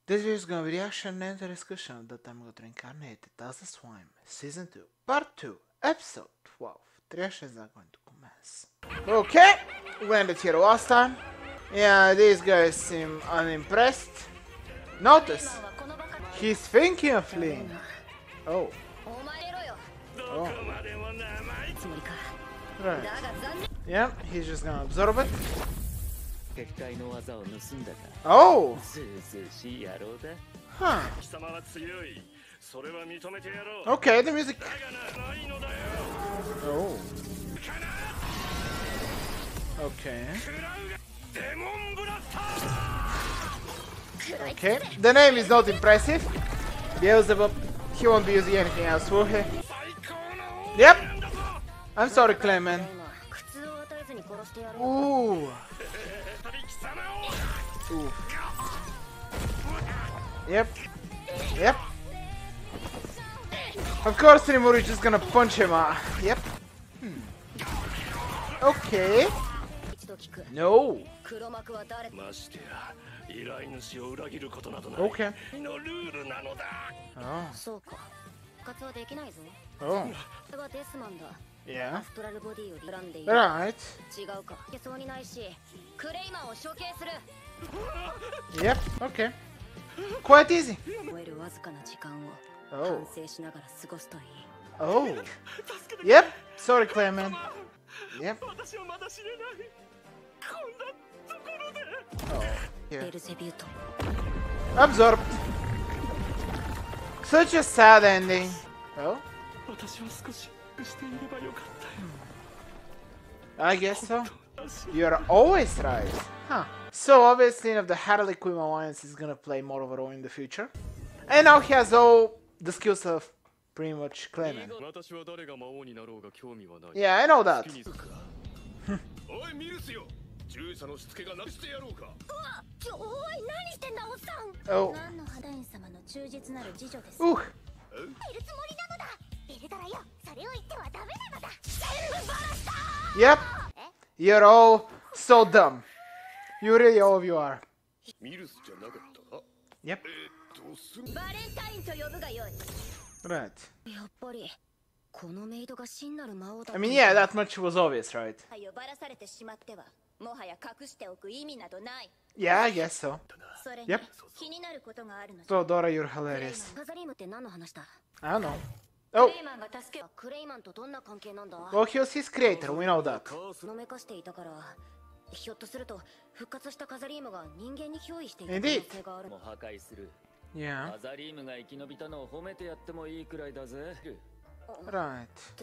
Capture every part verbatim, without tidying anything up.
This video is gonna be reaction and discussion of the time got reincarnated as a swine. Season two, Part two, Episode twelve. Reactions are going to commence. Okay, we ended here last time. Yeah, these guys seem unimpressed. Notice, he's thinking of fleeing. Oh. Oh. Right. Yeah, he's just gonna absorb it. Oh! Huh. Okay, the music. Oh. Okay. Okay, the name is not impressive. Beelzebub, he won't be using anything else, will he? Yep! I'm sorry, Clement. Ooh. Ooh. Yep. Yep. Of course, Rimuru is just gonna punch him out. Yep. Hmm. Okay. No. Okay. Oh. Oh. Yeah. Right. Yep, okay. Quite easy. Oh. Oh. Yep. Sorry, Clement. Yep. Oh. Yeah. Absorbed. Such a sad ending. Oh. I guess so. You're always right. Huh. So obviously the Harlequin Alliance is gonna play more of a role in the future. And now he has all the skills of pretty much Clement. Yeah, I know that. Oh. Ooh. Yep. You're all so dumb. You really all of you are. Yep. Right. I mean, yeah, that much was obvious, right? Yeah, I guess so. Yep. So, Dora, you're hilarious. I don't know. Oh! Well, he was his creator, we know that. Indeed. Yeah. Right.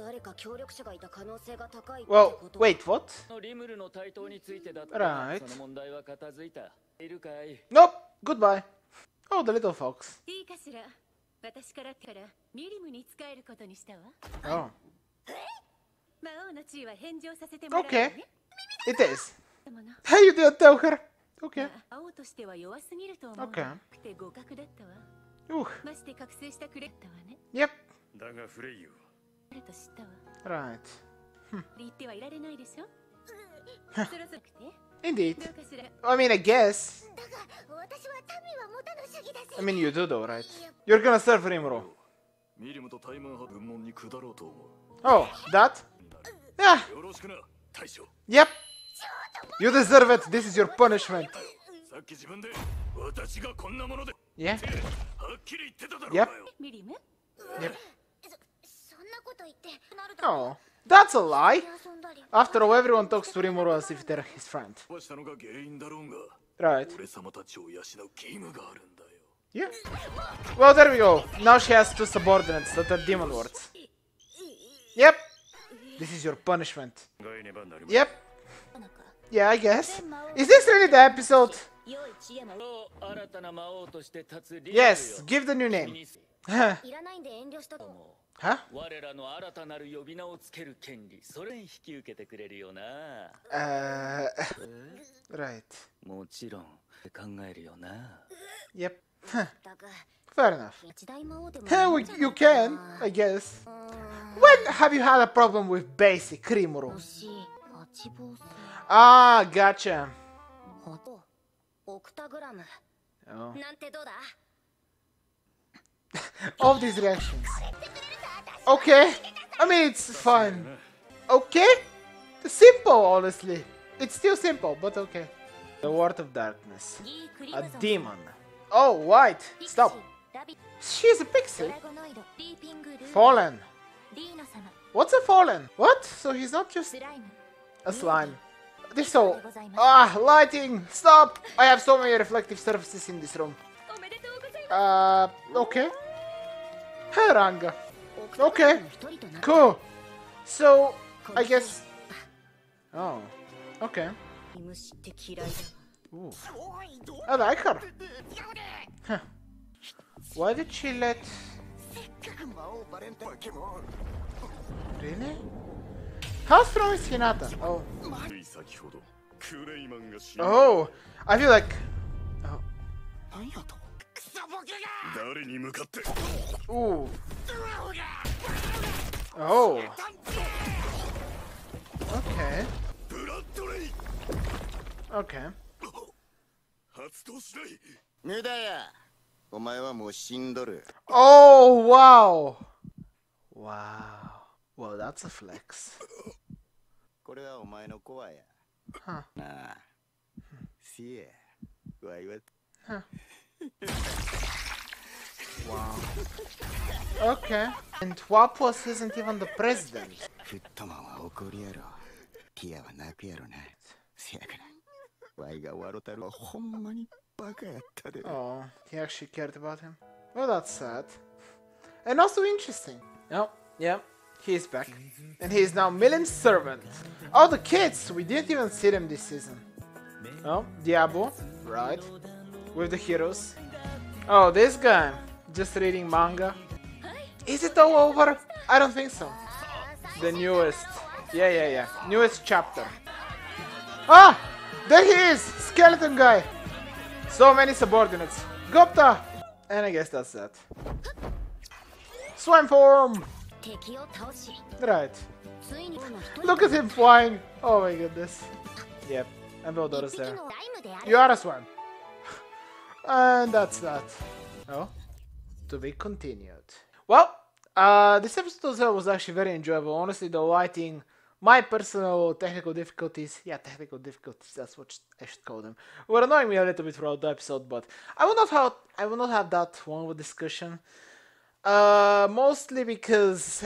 Well, wait, what? Right. Nope, goodbye. Oh, the little fox. Oh. Okay. It is. Hey, you didn't tell her. Okay. Okay. Ooh. Yep. Right. Hm. Indeed. I mean, I guess. I mean, you do though, right? You're gonna serve Rimuru. Oh, that? Yeah. Yep. You deserve it. This is your punishment. Yeah. Yep. Yep. Oh, that's a lie. After all, everyone talks to Rimuru as if they're his friend. Right. Yeah. Well, there we go. Now she has two subordinates that are demon lords. Yep. This is your punishment. Yep. Yeah, I guess. Is this really the episode? Yes, give the new name. Huh? Huh? Uh, right. Yep. Huh. Fair enough. Hey, you can, I guess. When have you had a problem with basic Rimuru? Ah, gotcha. Oh. All these reactions. Okay. I mean, it's fun. Okay. Simple, honestly. It's still simple, but okay. The Word of Darkness. A demon. Oh, white. Stop. She's a pixie. Fallen. What's a fallen? What? So he's not just a slime. This so... Ah, lighting. Stop. I have so many reflective surfaces in this room. Uh, okay. Haranga. Okay. Cool. So, I guess... Oh, okay. Ooh. I like her. Huh. Why did she let... Really? How strong is Hinata? Oh. Oh, I feel like... Oh. Ooh. Oh. Okay. Okay. Oh, wow. Wow. Well, that's a flex. Huh. Huh. Wow. Okay. And Wapos isn't even the president. Oh, he actually cared about him. Well, that's sad. And also interesting. Oh, yeah, he's back. And he is now Milim's servant. Oh, the kids! We didn't even see them this season. Oh, Diabo. Right. With the heroes. Oh, this guy. Just reading manga. Is it all over? I don't think so. The newest. Yeah, yeah, yeah. Newest chapter. Ah! There he is! Skeleton guy! So many subordinates. Gupta! And I guess that's that. Swim form! Right. Look at him flying! Oh my goodness. Yep. And Veldora's there. You are a swim. And that's that. Oh. To be continued. Well, uh, this episode was actually very enjoyable. Honestly, the lighting, my personal technical difficulties, yeah, technical difficulties, that's what I should call them, were annoying me a little bit throughout the episode, but I will not have, I will not have that one with discussion. Uh, mostly because,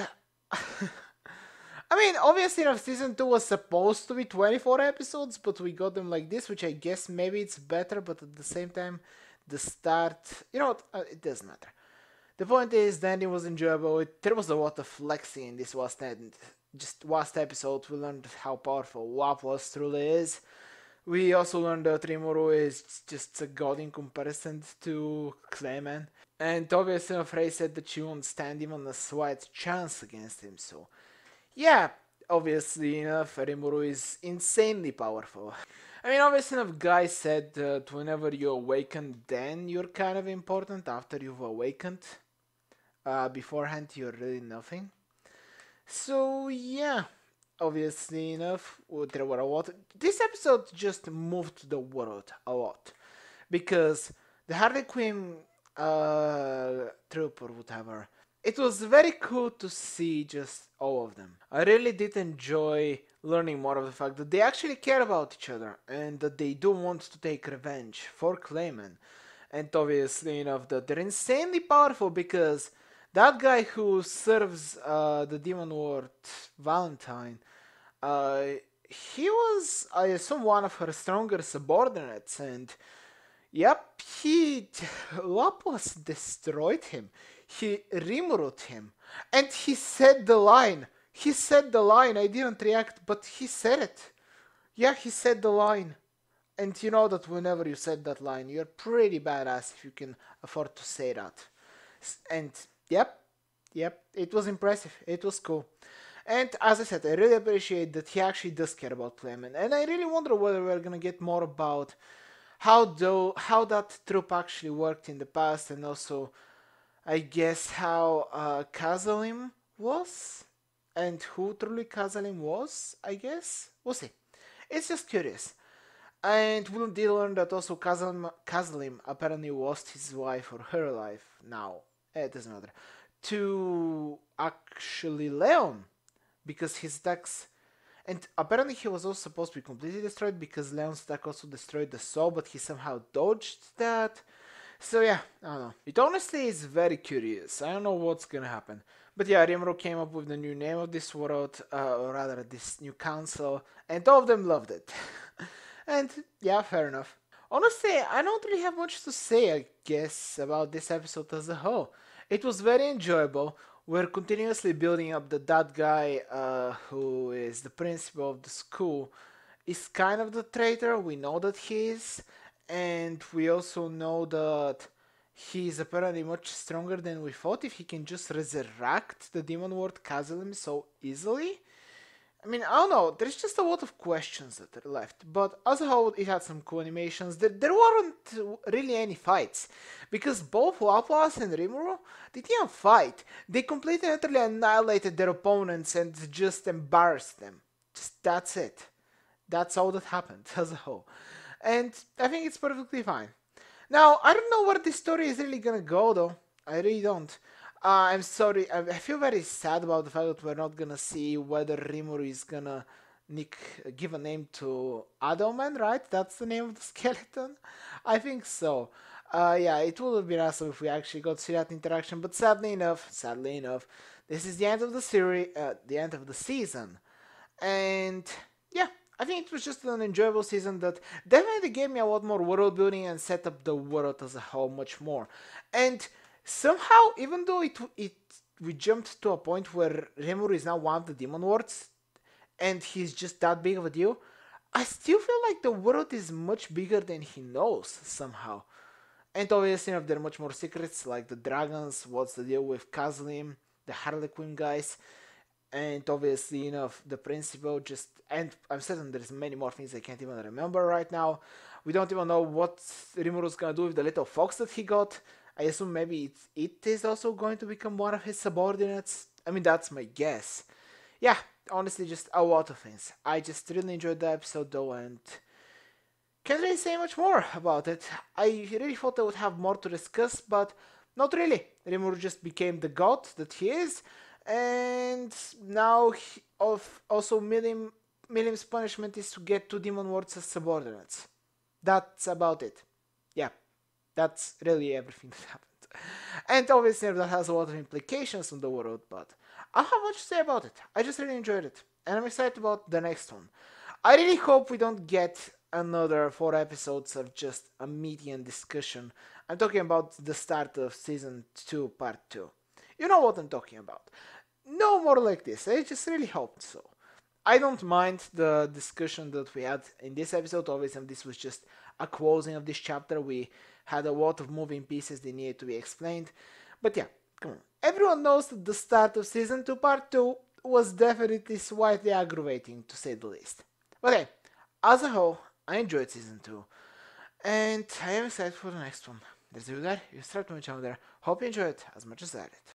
I mean, obviously, enough, season two was supposed to be twenty-four episodes, but we got them like this, which I guess maybe it's better, but at the same time, the start, you know what, uh, it doesn't matter. The point is, the ending was enjoyable. It, there was a lot of flexing in this last end. Just last episode, we learned how powerful Wapos truly is. We also learned that Rimuru is just a god in comparison to Clayman. And obviously, Frey said that she won't stand even a slight chance against him. So, yeah, obviously enough, Rimuru is insanely powerful. I mean, obviously enough, Guy said that whenever you awaken, then you're kind of important. After you've awakened. Uh, beforehand, you're really nothing. So, yeah, obviously enough, there were a lot. This episode just moved the world a lot. Because the Harley Quinn uh, troop or whatever, it was very cool to see just all of them. I really did enjoy learning more of the fact that they actually care about each other. And that they do want to take revenge for Clayman. And obviously enough, that they're insanely powerful because... that guy who serves uh, the Demon Lord Valentine, uh, he was, I assume, one of her stronger subordinates, and yep, he, Lapos destroyed him, he removed him, and he said the line, he said the line, I didn't react, but he said it, yeah, he said the line, and you know that whenever you said that line, you're pretty badass if you can afford to say that, and... Yep, yep, it was impressive, it was cool. And as I said, I really appreciate that he actually does care about Clayman. And I really wonder whether we're gonna get more about how though how that troop actually worked in the past, and also, I guess, how uh, Kazalim was, and who truly Kazalim was, I guess. We'll see. It's just curious. And we did learn that also Kazlim, Kazlim apparently lost his wife or her life now. It doesn't matter. To actually Leon because his attacks. And apparently he was also supposed to be completely destroyed because Leon's attack also destroyed the soul, but he somehow dodged that. So yeah, I don't know. It honestly is very curious. I don't know what's gonna happen. But yeah, Rimuru came up with the new name of this world, uh, or rather this new council, and all of them loved it. And yeah, fair enough. Honestly, I don't really have much to say, I guess, about this episode as a whole. It was very enjoyable. We're continuously building up that that guy, uh, who is the principal of the school, is kind of the traitor. We know that he is, and we also know that he's apparently much stronger than we thought if he can just resurrect the demon lord Kazalim so easily. I mean, I don't know, there's just a lot of questions that are left, but as a whole, it had some cool animations. There, there weren't really any fights, because both Laplace and Rimuru, they didn't fight. They completely and utterly annihilated their opponents and just embarrassed them. Just that's it. That's all that happened as a whole. And I think it's perfectly fine. Now, I don't know where this story is really gonna go, though. I really don't. Uh, I'm sorry, I feel very sad about the fact that we're not gonna see whether Rimuru is gonna nick, give a name to Adelman, right? That's the name of the skeleton? I think so. Uh, yeah, it would have been awesome if we actually got to see that interaction, but sadly enough, sadly enough, this is the end of the series, uh, the end of the season. And yeah, I think it was just an enjoyable season that definitely gave me a lot more world building and set up the world as a whole much more. And somehow, even though it it we jumped to a point where Rimuru is now one of the demon lords, and he's just that big of a deal, I still feel like the world is much bigger than he knows somehow. And obviously, you know, there are much more secrets like the dragons, what's the deal with Kazlim, the Harlequin guys, and obviously, you know, the principal just, and I'm certain there's many more things I can't even remember right now. We don't even know what Rimuru's gonna do with the little fox that he got. I assume maybe it, it is also going to become one of his subordinates. I mean, that's my guess. Yeah, honestly, just a lot of things. I just really enjoyed the episode though, and can't really say much more about it. I really thought I would have more to discuss, but not really. Rimuru just became the god that he is, and now he, of also Milim, Milim's punishment is to get two demon lords as subordinates. That's about it. Yeah, that's really everything that happened. And obviously that has a lot of implications on the world, but I don't have much to say about it. I just really enjoyed it, and I'm excited about the next one. I really hope we don't get another four episodes of just a median discussion. I'm talking about the start of season two, part two. You know what I'm talking about. No more like this. I just really hope so. I don't mind the discussion that we had in this episode. Obviously, this was just a closing of this chapter. We had a lot of moving pieces that needed to be explained. But yeah, come on. Everyone knows that the start of season two, part two was definitely slightly aggravating, to say the least. But hey, as a whole, I enjoyed season two. And I am excited for the next one. There's you guys. You subscribe to my channel there. Hope you enjoyed it as much as I did.